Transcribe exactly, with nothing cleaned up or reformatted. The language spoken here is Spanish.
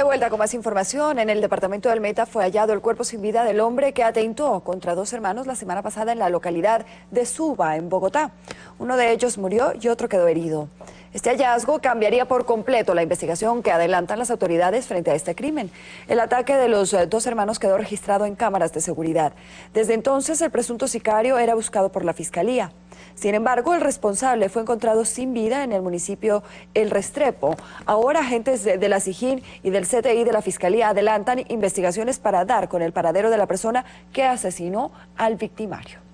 vuelta con más información. En el departamento del Meta fue hallado el cuerpo sin vida del hombre que atentó contra dos hermanos la semana pasada en la localidad de Suba, en Bogotá. Uno de ellos murió y otro quedó herido. Este hallazgo cambiaría por completo la investigación que adelantan las autoridades frente a este crimen. El ataque de los dos hermanos quedó registrado en cámaras de seguridad. Desde entonces, el presunto sicario era buscado por la Fiscalía. Sin embargo, el responsable fue encontrado sin vida en el municipio El Restrepo. Ahora, agentes de, de la SIJIN y del C T I de la Fiscalía adelantan investigaciones para dar con el paradero de la persona que asesinó al victimario.